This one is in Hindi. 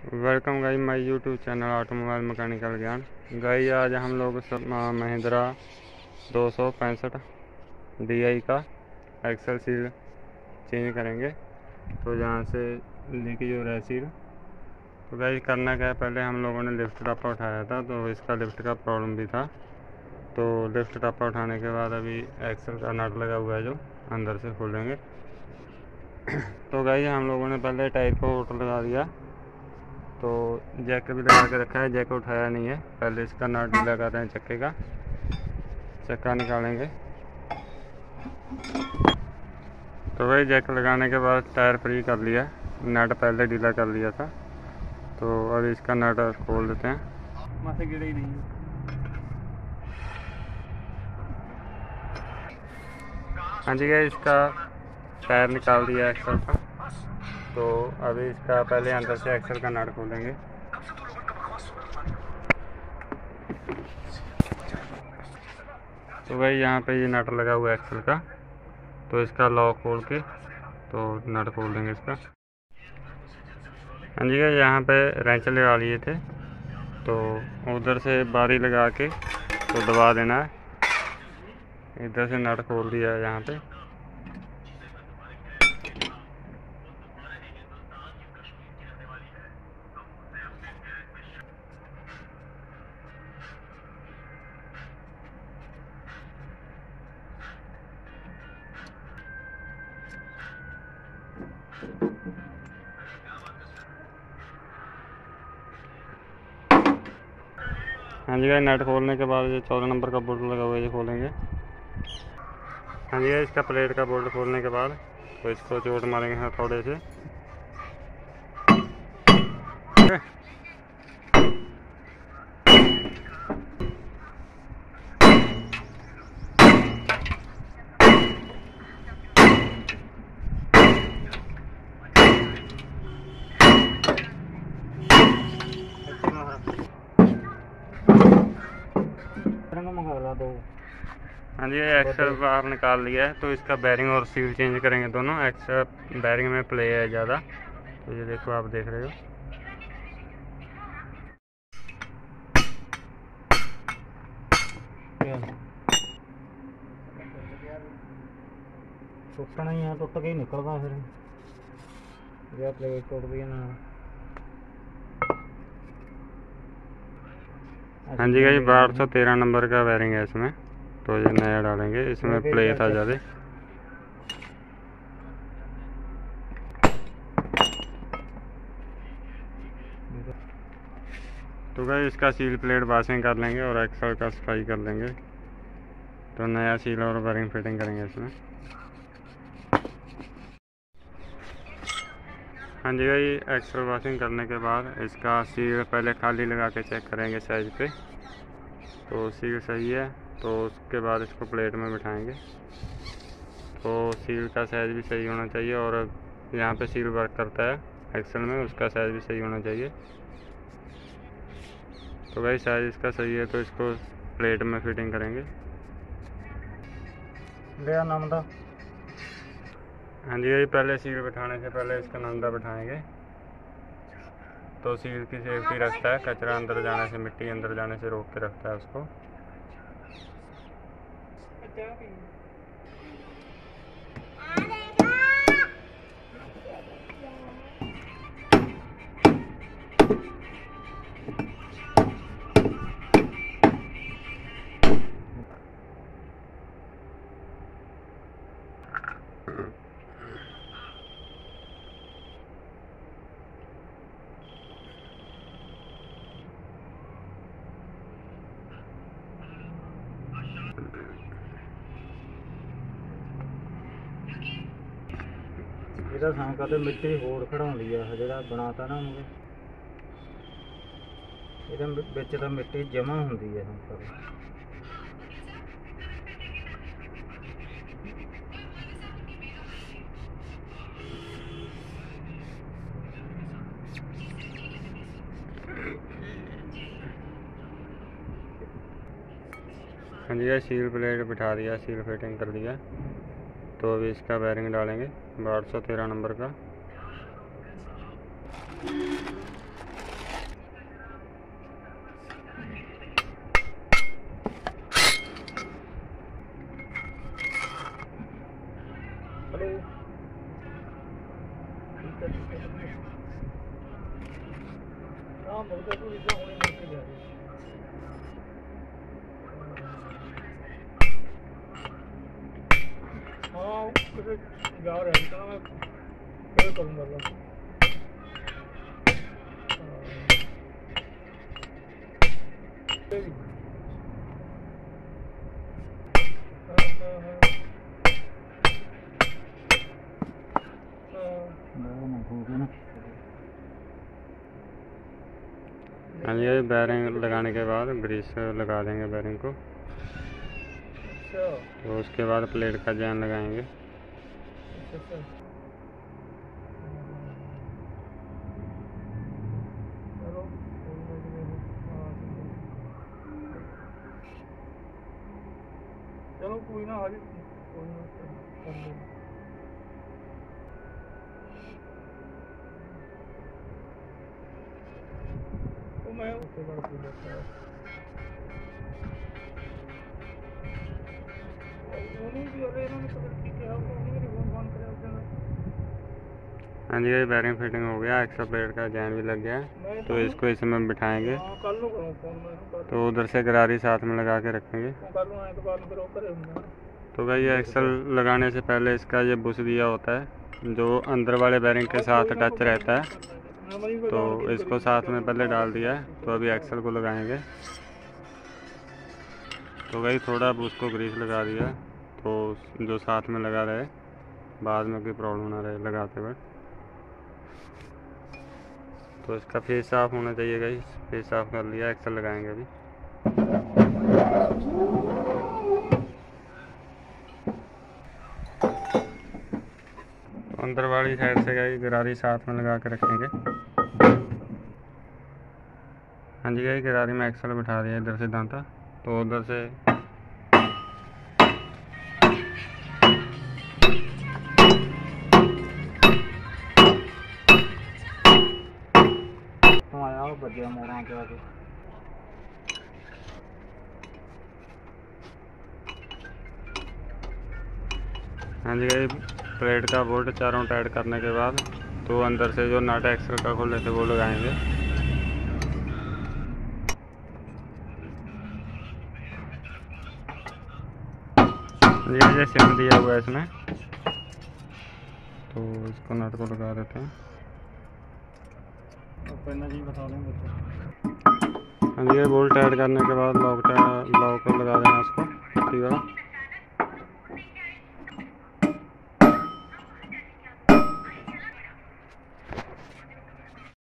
Welcome guys my YouTube channel automobile mechanical Gyan. Guys आज हम लोग महिंद्रा 265 DI का एक्सल सील चेंज करेंगे। तो यहाँ से लीकेज हो रहा है सील। तो गाइस करना क्या है, पहले हम लोगों ने लिफ्ट टप्पा उठाया था तो इसका लिफ्ट का प्रॉब्लम भी था। तो लिफ्ट टप्पा उठाने के बाद अभी एक्सल का नट लगा हुआ है जो अंदर से खोलेंगे। तो गाइस हम लोगों ने पहले टायर को ओट लगा दिया, तो जैक भी लगा के रखा है, जैक उठाया नहीं है। पहले इसका नट लगा रहे हैं चक्के का, चक्का निकालेंगे। तो वही जैक लगाने के बाद टायर फ्री कर लिया, नट पहले ढीला कर लिया था। तो अब इसका नट खोल देते हैं। माथे गिरे ही नहीं। हाँ जी गाइस, इसका टायर निकाल दिया एक्सल का। तो अभी इसका पहले अंदर से एक्सल का नट खोलेंगे। तो भाई यहाँ पे ये नट लगा हुआ है एक्सल का, तो इसका लॉक खोल के तो नट खोल देंगे इसका। हाँ जी गाइस, यहाँ पे रेंच लगा लिए थे, तो उधर से बारी लगा के तो दबा देना है। इधर से नट खोल दिया है यहाँ पे। हाँ जी गाइस, नट खोलने के बाद ये 14 नंबर का बोल्ट लगा हुआ है, ये खोलेंगे। हाँ जी गाइस, इसका प्लेट का बोल्ट खोलने के बाद तो इसको चोट मारेंगे हथौड़े से। हाँ जी, एक्सल बाहर निकाल लिया है, तो इसका बैरिंग और सील चेंज करेंगे दोनों। एक्सल बैरिंग में प्ले है ज़्यादा, तो ये देखो आप देख रहे हो। टुटना ही है, टुट के ही निकलता फिर। या प्लेट टूट गई ना। हाँ जी गाइस, 1213 नंबर का बैरिंग है इसमें, तो ये नया डालेंगे। इसमें प्ले था ज़्यादा। तो गाइस इसका सील प्लेट वाशिंग कर लेंगे और एक्सल का सफाई कर लेंगे, तो नया सील और बैरिंग फिटिंग करेंगे इसमें। हाँ जी गाइस, एक्सल वाशिंग करने के बाद इसका सील पहले खाली लगा के चेक करेंगे साइज पे। तो सील सही है तो उसके बाद इसको प्लेट में बिठाएंगे। तो सील का साइज़ भी सही होना चाहिए, और यहाँ पे सील वर्क करता है एक्सल में, उसका साइज़ भी सही होना चाहिए। तो भाई साइज़ इसका सही है तो इसको प्लेट में फिटिंग करेंगे। नंदा। हाँ जी, यही पहले सील बिठाने से पहले इसका नंदा बिठाएंगे। तो सील की सेफ्टी रखता है, कचरा अंदर जाने से, मिट्टी अंदर जाने से रोक के रखता है उसको। ਇਹਦਾ ਸਾਂਕਾ ਤੇ ਮਿੱਟੀ ਹੋਰ ਖੜਾਉਂਦੀ ਆ, ਜਿਹੜਾ ਬਣਾਤਾ ਨਾ ਉਹਨੂੰ, ਇਹਦੇ ਵਿੱਚ ਤਾਂ ਮਿੱਟੀ ਜਮ੍ਹਾਂ ਹੁੰਦੀ ਆ ਸਾਂਕਾ। हाँ जी, सील प्लेट बिठा दिया, सील फिटिंग कर दिया। तो अभी इसका बैरिंग डालेंगे 1213 नंबर का। हाँ बहुत तो इधर होने नहीं के जा रही हाँ किसी जा रहा है तो मैं क्या करूँगा लोग हाँ जी, ये बैरिंग लगाने के बाद ग्रीस लगा देंगे बैरिंग को। तो उसके बाद प्लेट का जैन लगाएंगे। चलो कोई ना आज कोई ना कर लो तो मैं उसके बाद पूछ लेता हूँ उन्हीं भी अरे इन्होंने पता नहीं क्या है उन्हीं मेरी फोन बंद करे उसने हाँ जी, ये बैरिंग फिटिंग हो गया, एक्स्ट्रा प्लेट का जैन भी लग गया है। तो इसको इसमें बिठाएंगे। कल लो करूँ फोन में तो उधर से गरारी साथ में लगा के रखेंगे। कल लो आए तो बाद में फिर ऊपर होंगे तो भाई ये एक्सल लगाने से पहले इसका ये बुश दिया होता है जो अंदर वाले बैरिंग के साथ टच रहता है। तो इसको साथ में पहले डाल दिया है। तो अभी एक्सल को लगाएंगे। तो भाई थोड़ा बुश को ग्रीस लगा दिया तो जो साथ में लगा रहे बाद में कोई प्रॉब्लम ना रहे लगाते वक्त। तो इसका फेस साफ होना चाहिए गाइस। फेस साफ कर लिया, एक्सल लगाएंगे अभी। तो अंदर वाली साइड से गाइस गरारी साथ में लगा के रखेंगे। हाँ जी गाइस, गरारी में एक्सल बिठा दिया इधर से दांता। तो उधर से आया बढ़िया मोड़ा के आगे हाँ जी गाइस, प्लेट का बोल्ट चारों टाइट करने के बाद तो अंदर से जो नट एक्सल का खोले थे वो लगाएंगे। ये सिम दिया हुआ है इसमें। तो इसको नट को लगा देते हैं। जी बता दें हाँ जी, बोल्ट टाइट करने के बाद लॉक लगा देना इसको। ठीक है।